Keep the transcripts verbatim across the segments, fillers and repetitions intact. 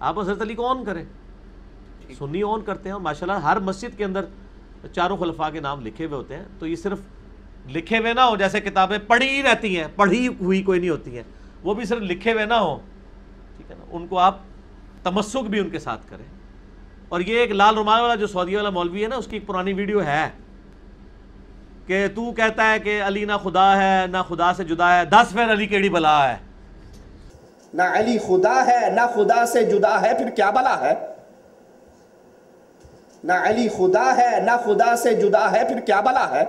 آپ حضرت علی کو آن کریں، سنی آن کرتے ہیں، اور ماشاءاللہ ہر مسجد کے اندر چاروں خلفاء کے نام لکھے ہوئے ہوتے ہیں. تو یہ صرف لکھے ہوئے نہ ہو جیسے کتابیں پڑھی ہی رہتی ہیں، پڑھی ہوئی کوئی نہیں ہوتی ہیں، وہ بھی صرف لکھے ہوئے نہ ہوں، ٹھیک ہے نا، ان کو آپ تمسک بھی ان کے ساتھ کریں. اور یہ ایک لال رومال والا جو سعودی والا مولوی ہے نا، اس کی ایک پرانی ویڈیو ہے کہ تو کہتا ہے کہ علی نہ خدا ہے نہ خدا سے جدا ہے، دس پھر علی کیڑی بلا ہے. نہ علی خدا ہے نہ خدا سے جدا ہے، پھر کیا بلا ہے؟ نہ علی خدا ہے نہ خدا سے جدا ہے، پھر کیا بلا ہے؟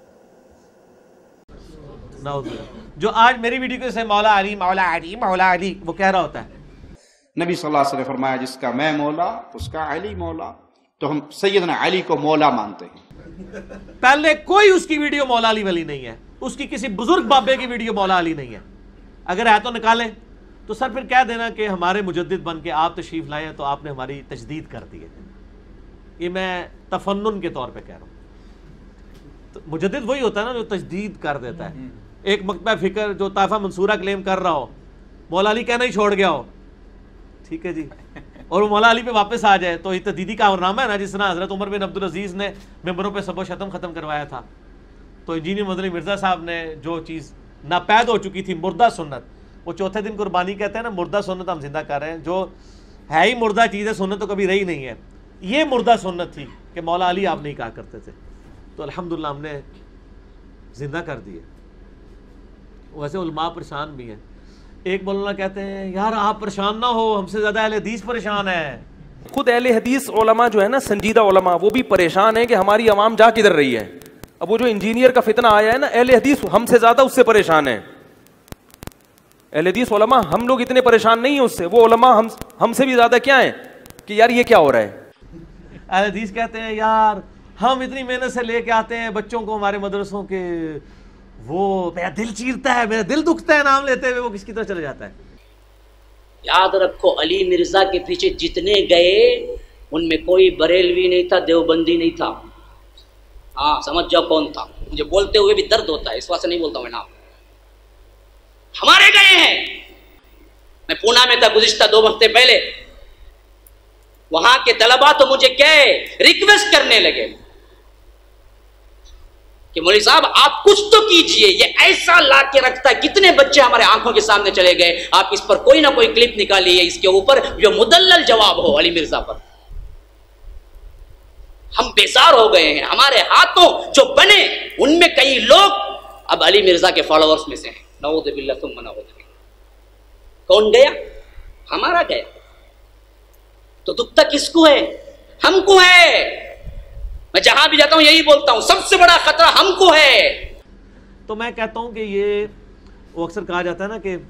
جو آج میری ویڈیو سے مولا علی مولا علی مولا علی وہ کہہ رہا ہوتا ہے. نبی صلی اللہ علیہ وسلم نے فرمایا جس کا میں مولا اس کا علی مولا، تو ہم سیدنا علی کو مولا مانتے ہیں. پہلے کوئی اس کی ویڈیو مولا علی والی نہیں ہے، اس کی کسی بزرگ بابے کی ویڈیو مولا علی نہیں ہے. اگر ہے تو نکالیں. تو سر پھر کہہ دینا کہ ہمارے مجدد بن کے آپ تشریف لائے ہیں تو آپ نے ہماری تجدید کر دی ہے. یہ میں تفنن کے طور پہ کہہ رہا ہوں. تو مجدد وہی ہوتا ہے نا جو تجدید کر دیتا ہے. ایک مکتبہ فکر جو طائفہ منصورہ کلیم کر رہا ہو، مولا علی کہنا ہی چھوڑ گیا ہو، ٹھیک ہے جی، اور وہ مولا علی پہ واپس آ جائے تو یہ تجدیدی کا کارنامہ ہے نا. جس طرح حضرت عمر بن عبدالعزیز نے ممبروں پہ سب و شتم ختم کروایا تھا، تو انجینئر مدنی مرزا صاحب نے جو چیز ناپید ہو چکی تھی، مردہ سنت، وہ چوتھے دن قربانی کہتے ہیں نا، مردہ سنت ہم زندہ کر رہے ہیں. جو ہے ہی مردہ چیز ہے، سنت تو کبھی رہی نہیں ہے. یہ مردہ سنت تھی کہ مولا علی آپ نہیں کہا کرتے تھے، تو الحمدللہ ہم نے زندہ کر دی ہے. ویسے علماء پریشان بھی ہیں. ایک مولانا کہتے ہیں یار آپ پریشان نہ ہو، ہم سے زیادہ اہل حدیث پریشان ہے. خود اہل حدیث علماء جو ہے نا، سنجیدہ علماء، وہ بھی پریشان ہیں کہ ہماری عوام جا کدھر رہی ہے. اب وہ جو انجینئر کا فتنہ آیا ہے نا، اہل حدیث ہم سے زیادہ اس سے پریشان ہیں. اہل حدیث علماء ہم لوگ اتنے پریشان نہیں ہیں اس سے، وہ علماء ہم ہم سے بھی زیادہ کیا ہیں کہ یار یہ کیا ہو رہا ہے. اہل حدیث کہتے ہیں یار ہم اتنی محنت سے لے کے آتے ہیں بچوں کو ہمارے مدرسوں کے، وہ میرا دل چیرتا ہے، میرا دل دکھتا ہے نام لیتے ہوئے، وہ کس کی طرح چلے جاتا ہے. یاد رکھو علی مرزا کے پیچھے جتنے گئے ان میں کوئی بریلوی نہیں تھا، دیوبندی نہیں تھا. ہاں سمجھ جاؤ کون تھا. مجھے بولتے ہوئے بھی درد ہوتا ہے، اس واسطے نہیں بولتا ہوں میں نام. ہمارے گئے ہیں. میں پونا میں تھا گزشتہ دو ہفتے پہلے، وہاں کے طلباء تو مجھے کیا ریکویسٹ کرنے لگے کہ مولوی صاحب آپ کچھ تو کیجئے، یہ ایسا لا کے رکھتا ہے. کتنے بچے ہمارے آنکھوں کے سامنے چلے گئے، آپ اس پر کوئی نہ کوئی کلپ نکالیے اس کے اوپر جو مدلل جواب ہو علی مرزا پر. ہم بیزار ہو گئے ہیں. ہمارے ہاتھوں جو بنے ان میں کئی لوگ اب علی مرزا کے فالوورز میں سے ہیں. نعوذ باللہ ثم نعوذ باللہ. کون گیا؟ ہمارا گیا. تو دکھ کس کو ہے؟ ہم کو ہے. میں جہاں بھی جاتا ہوں یہی بولتا ہوں، سب سے بڑا خطرہ ہم کو ہے. تو میں کہتا ہوں کہ یہ وہ اکثر کہا جاتا ہے نا کہ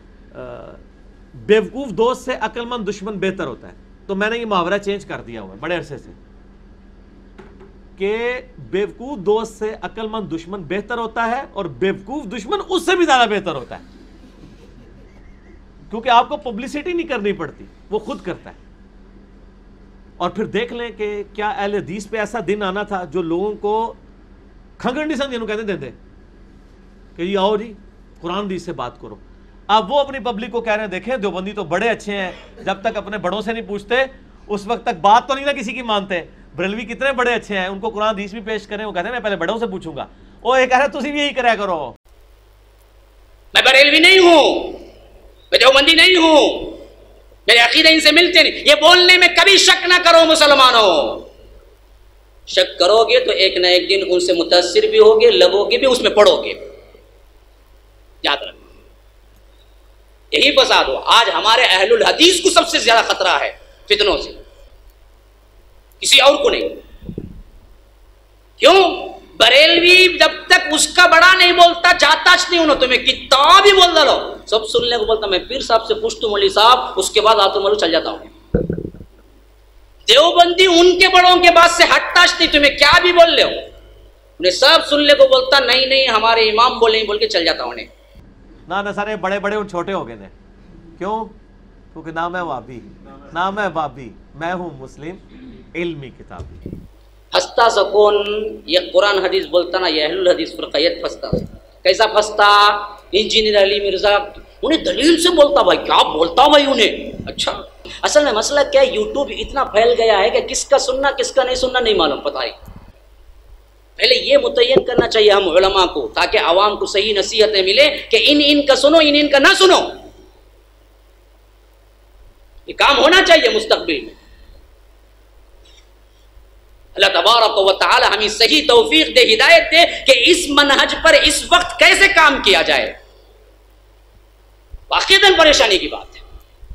بیوقوف دوست سے عقل مند دشمن بہتر ہوتا ہے. تو میں نے یہ محاورہ چینج کر دیا ہوا ہے بڑے عرصے سے کہ بیوقوف دوست سے عقل مند دشمن بہتر ہوتا ہے، اور بیوقوف دشمن اس سے بھی زیادہ بہتر ہوتا ہے، کیونکہ آپ کو پبلسٹی نہیں کرنی پڑتی، وہ خود کرتا ہے. اور پھر دیکھ لیں کہ کیا اہل حدیث پہ ایسا دن آنا تھا جو لوگوں کو کھنگنڈی سن جنہوں کہتے دے کہ یہ آؤ جی قرآن حدیث سے بات کرو. اب وہ اپنی پبلک کو کہہ رہے ہیں دیکھیں دیوبندی تو بڑے اچھے ہیں، جب تک اپنے بڑوں سے نہیں پوچھتے اس وقت تک بات تو نہیں نا کسی کی مانتے. بریلوی کتنے بڑے اچھے ہیں، ان کو قرآن حدیث بھی پیش کریں، وہ کہتے ہیں میں پہلے بڑوں سے پوچھوں گا. وہ یہ کہہ رہے تسی بھی یہی کریا کرو. میں بریلوی نہیں ہوں، میں دیوبندی نہیں ہوں، میرے عقیدے ان سے ملتے نہیں. یہ بولنے میں کبھی شک نہ کرو مسلمانوں. شک کرو گے تو ایک نہ ایک دن ان سے متاثر بھی ہوگے، لگو گے بھی، اس میں پڑھو گے. یاد رکھو یہی فساد ہو. آج ہمارے اہل الحدیث کو سب سے زیادہ خطرہ ہے فتنوں سے، کسی اور کو نہیں. کیوں؟ بریلوی جب تک اس کا بڑا نہیں بولتا جاتا نہیں انہوں تمہیں کتاب ہی بول دو سب سننے کو بولتا. میں پیر صاحب سے پوچھتا ہوں مولوی صاحب، اس کے بعد آتا ہوں چل جاتا ہوں. دیوبندی ان کے بڑوں کے بعد سے ہٹتا نہیں، تمہیں کیا بھی بول لے ہو انہیں سب سننے کو بولتا. نہیں نہیں ہمارے امام بولے نہیں، بول کے چل جاتا ہوں. نہ نہ سارے بڑے بڑے ان چھوٹے ہو گئے ہیں. کیوں؟ کیونکہ نام ہے وابی، نام ہے وابی، میں ہوں مسلم علمی کتابی. پھنستا سکون یہ قرآن حدیث بولتا نا، یہ اہل الحدیث فرقیت پھنستا. کیسا پھنستا؟ انجینئر علی مرزا انہیں دلیل سے بولتا بھائی، کیا بولتا بھائی انہیں. اچھا اصل میں مسئلہ کیا ہے، یوٹیوب اتنا پھیل گیا ہے کہ کس کا سننا کس کا نہیں سننا نہیں معلوم. پتہ ہے پہلے یہ متعین کرنا چاہیے ہم علماء کو، تاکہ عوام کو صحیح نصیحتیں ملے کہ ان ان کا سنو، ان ان کا نہ سنو. یہ کام ہونا چاہیے مستقبل میں. اللہ تبارک و تعالی ہمیں صحیح توفیق دے، ہدایت دے کہ اس منہج پر اس وقت کیسے کام کیا جائے. واقعتاً پریشانی کی بات ہے.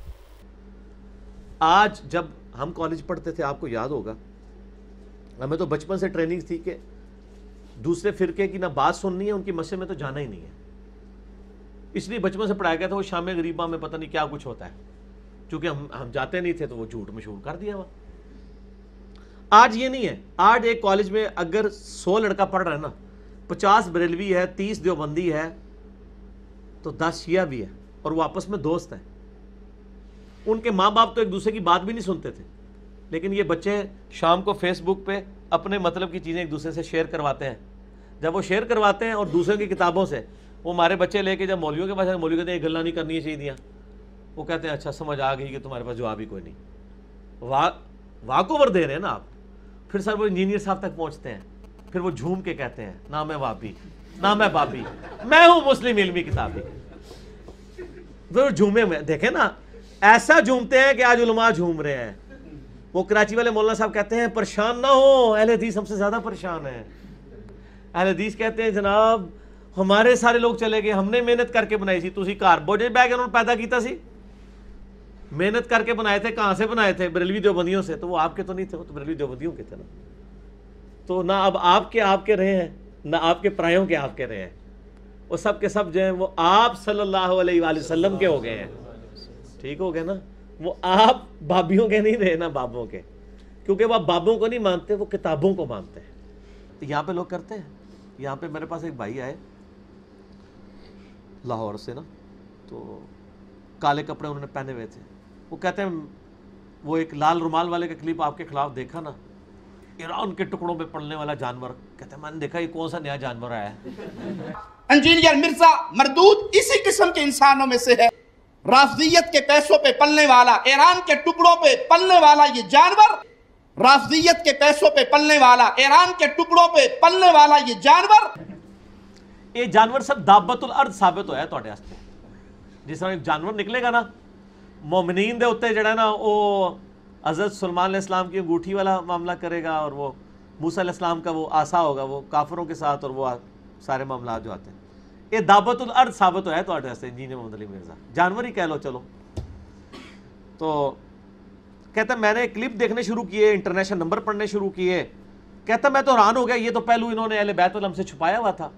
آج جب ہم کالج پڑھتے تھے، آپ کو یاد ہوگا، ہمیں تو بچپن سے ٹریننگ تھی کہ دوسرے فرقے کی نہ بات سننی ہے، ان کی مسجد میں تو جانا ہی نہیں ہے. اس لیے بچپن سے پڑھایا گیا تھا وہ شام غریبہ میں پتہ نہیں کیا کچھ ہوتا ہے، چونکہ ہم ہم جاتے نہیں تھے تو وہ جھوٹ مشہور کر دیا ہوا. آج یہ نہیں ہے. آج ایک کالج میں اگر سو لڑکا پڑھ رہا ہے نا، پچاس بریلوی ہے، تیس دیوبندی ہے، تو دس شیعہ بھی ہے، اور وہ آپس میں دوست ہیں. ان کے ماں باپ تو ایک دوسرے کی بات بھی نہیں سنتے تھے، لیکن یہ بچے شام کو فیس بک پہ اپنے مطلب کی چیزیں ایک دوسرے سے شیئر کرواتے ہیں. جب وہ شیئر کرواتے ہیں اور دوسرے کی کتابوں سے، وہ ہمارے بچے لے کے جب مولویوں کے پاس ہیں، مولوی کہتے ہیں یہ گلا نہیں کرنی چاہیے دیا. وہ کہتے ہیں اچھا سمجھ آ گئی کہ تمہارے پاس جواب ہی کوئی نہیں. واہ واک اوور دے رہے ہیں نا آپ. پھر سر وہ انجینئر صاحب تک پہنچتے ہیں، پھر وہ جھوم کے کہتے ہیں نہ میں وابی، نہ میں بابی، میں ہوں مسلم علمی کتابی. پھر جھومے میں دیکھیں نا، ایسا جھومتے ہیں کہ آج علماء جھوم رہے ہیں. وہ کراچی والے مولانا صاحب کہتے ہیں پریشان نہ ہو، اہل حدیث ہم سے زیادہ پریشان ہیں. اہل حدیث کہتے ہیں جناب ہمارے سارے لوگ چلے گئے، ہم نے محنت کر کے بنائی سی، تسی کار بوجھے بیگ انہوں نے پیدا کیتا سی، محنت کر کے بنائے تھے. کہاں سے بنائے تھے؟ بریلوی دیوبندیوں سے. تو وہ آپ کے تو نہیں تھے، وہ تو بریلوی دیوبندیوں کے تھے نا. تو نہ اب آپ کے آپ کے رہے ہیں، نہ آپ کے پرایوں کے آپ کے رہے ہیں. وہ سب کے سب جو ہیں وہ آپ صلی اللہ علیہ وآلہ وسلم کے ہو گئے ہیں. ٹھیک ہو گئے نا. وہ آپ بابیوں کے نہیں رہے نا، بابوں کے، کیونکہ وہ بابوں کو نہیں مانتے، وہ کتابوں کو مانتے ہیں. تو یہاں پہ لوگ کرتے ہیں. یہاں پہ میرے پاس ایک بھائی آئے لاہور سے نا، تو کالے کپڑے انہوں نے پہنے ہوئے تھے. وہ کہتے ہیں وہ ایک لال رومال والے کا کلپ آپ کے خلاف دیکھا نا، ایران کے ٹکڑوں پہ پڑنے والا جانور. کہتے ہیں میں نے دیکھا یہ کون سا نیا جانور آیا ہے. انجینئر مرزا مردود اسی قسم کے انسانوں میں سے ہے. رافضیت کے پیسوں پہ پلنے والا، ایران کے ٹکڑوں پہ پلنے والا یہ جانور، رافضیت کے پیسوں پہ پلنے والا، ایران کے ٹکڑوں پہ پلنے والا یہ جانور. یہ جانور سب دابت الارض ثابت ہویا ہے تواڈے واسطے. جس طرح ایک جانور نکلے گا نا مومنین دے اوتے جڑا نا، وہ حضرت سلمان علیہ السلام کی انگوٹھی والا معاملہ کرے گا، اور وہ موسیٰ علیہ السلام کا وہ عصا ہوگا، وہ کافروں کے ساتھ، اور وہ سارے معاملات جو آتے ہیں. یہ دعوت الارض ثابت ہوا ہے تواڈے واسطے انجینئر محمد علی مرزا. جانور ہی کہہ لو چلو. تو کہتا میں نے کلپ دیکھنے شروع کیے، انٹرنیشنل نمبر پڑھنے شروع کیے. کہتا میں تو حیران ہو گیا، یہ تو پہلو انہوں نے اہل بیت الہم سے چھپایا ہوا تھا.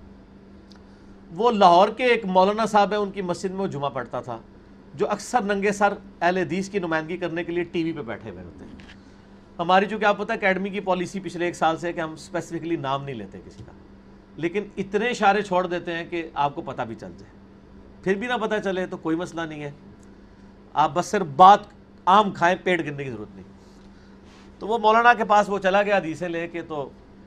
وہ لاہور کے ایک مولانا صاحب ہیں، ان کی مسجد میں وہ جمعہ پڑھتا تھا، جو اکثر ننگے سر اہل حدیث کی نمائندگی کرنے کے لیے ٹی وی پہ بیٹھے ہوئے ہوتے ہیں. ہماری چونکہ آپ پتہ ہے اکیڈمی کی پالیسی پچھلے ایک سال سے ہے کہ ہم اسپیسیفکلی نام نہیں لیتے کسی کا، لیکن اتنے اشارے چھوڑ دیتے ہیں کہ آپ کو پتہ بھی چل جائے. پھر بھی نہ پتہ چلے تو کوئی مسئلہ نہیں ہے، آپ بس صرف بات عام کھائیں، پیٹ گرنے کی ضرورت نہیں. تو وہ مولانا کے پاس وہ چلا گیا حدیثیں لے کے. تو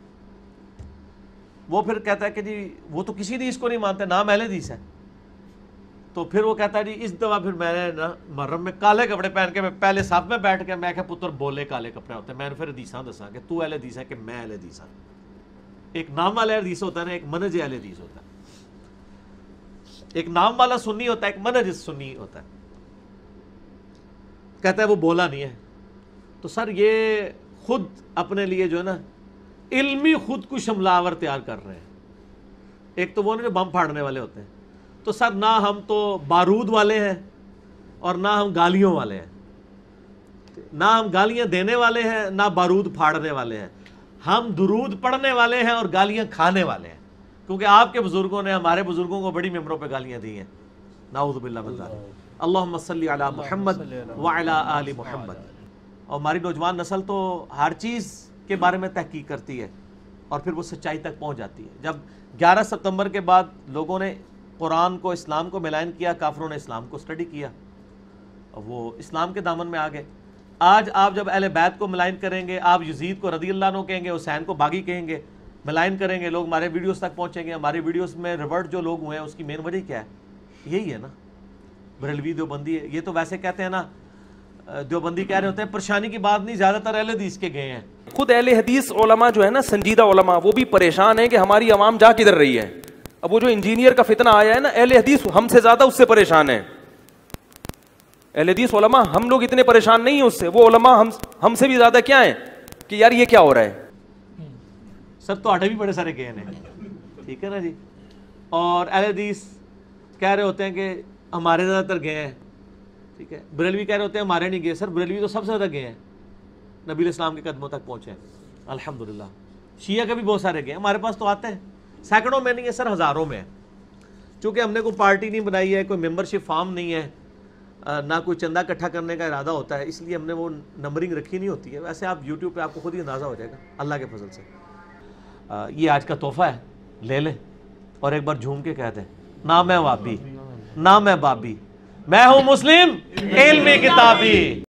وہ پھر کہتا ہے کہ جی وہ تو کسی حدیث کو نہیں مانتے، نام اہل حدیث ہے. تو پھر وہ کہتا ہے جی اس دفعہ پھر میں نے نا محرم میں کالے کپڑے پہن کے میں پہلے صف میں بیٹھ کے میں کہ پتر بولے کالے کپڑے ہوتے ہیں، میں نے پھر حدیثاں دساں کہ تو اہل حدیث ہے کہ میں اہل حدیث ہوں. ایک نام والا حدیث ہوتا ہے نا، ایک منہج اہل حدیث ہوتا ہے. ایک نام والا سنی ہوتا ہے، ایک منہج سنی ہوتا ہے. کہتا ہے وہ بولا نہیں ہے. تو سر یہ خود اپنے لیے جو ہے نا علمی خود کو شملاور تیار کر رہے ہیں. ایک تو وہ جو بم پھاڑنے والے ہوتے ہیں. تو سر نہ ہم تو بارود والے ہیں اور نہ ہم گالیوں والے ہیں، نہ ہم گالیاں دینے والے ہیں نہ بارود پھاڑنے والے ہیں. ہم درود پڑھنے والے ہیں اور گالیاں کھانے والے ہیں، کیونکہ آپ کے بزرگوں نے ہمارے بزرگوں کو بڑی ممبروں پہ گالیاں دی ہیں. نعوذ باللہ من ذالک. اللہم صلی علی محمد وعلی آل محمد. اور ہماری نوجوان نسل تو ہر چیز کے بارے میں تحقیق کرتی ہے اور پھر وہ سچائی تک پہنچ جاتی ہے. جب گیارہ ستمبر کے بعد لوگوں نے قرآن کو اسلام کو ملائن کیا، کافروں نے اسلام کو اسٹڈی کیا اور وہ اسلام کے دامن میں آ گئے. آج آپ جب اہل بیت کو ملائن کریں گے، آپ یزید کو رضی اللہ عنہ کہیں گے، حسین کو باغی کہیں گے، ملائن کریں گے، لوگ ہمارے ویڈیوز تک پہنچیں گے. ہماری ویڈیوز میں ریورٹ جو لوگ ہوئے ہیں اس کی مین وجہ کیا ہے؟ یہی ہے نا. بریلوی دیوبندی ہے. یہ تو ویسے کہتے ہیں نا, دیوبندی کہہ رہے ہوتے ہیں پریشانی کی بات نہیں, زیادہ تر اہل حدیث کے گئے ہیں. خود اہل حدیث علماء جو ہے نا, سنجیدہ علماء, وہ بھی پریشان ہیں کہ ہماری عوام جا کدھر رہی ہے. اب وہ جو انجینئر کا فتنہ آیا ہے نا, اہل حدیث ہم سے زیادہ اس سے پریشان ہیں. اہل حدیث علماء, ہم لوگ اتنے پریشان نہیں ہیں اس سے, وہ علماء ہم ہم سے بھی زیادہ کیا ہیں کہ یار یہ کیا ہو رہا ہے. سر تو آٹھے بھی بڑے سارے گئے ہیں, ٹھیک ہے نا جی. اور اہل حدیث کہہ رہے ہوتے ہیں کہ ہمارے زیادہ تر گئے ہیں, ٹھیک ہے. بریلوی کہہ رہے ہوتے ہیں ہمارے نہیں گئے. سر بریلوی تو سب سے زیادہ گئے ہیں, نبی علیہ السلام کے قدموں تک پہنچے ہیں الحمدللہ. شیعہ کے بھی بہت سارے گئے, ہمارے پاس تو آتے ہیں, سینکڑوں میں نہیں ہے سر, ہزاروں میں ہے. چونکہ ہم نے کوئی پارٹی نہیں بنائی ہے, کوئی ممبرشپ فارم نہیں ہے, نہ کوئی چندہ اکٹھا کرنے کا ارادہ ہوتا ہے, اس لیے ہم نے وہ نمبرنگ رکھی نہیں ہوتی ہے. ویسے آپ یوٹیوب پہ آپ کو خود ہی اندازہ ہو جائے گا اللہ کے فضل سے. یہ آج کا تحفہ ہے, لے لیں اور ایک بار جھوم کے کہہ دیں, نہ میں وابی نہ میں بابی, میں ہوں مسلم علم کتابی.